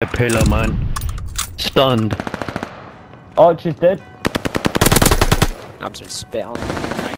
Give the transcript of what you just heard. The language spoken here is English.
pillar, man. Stunned. Archer's dead. I'm just spit on him.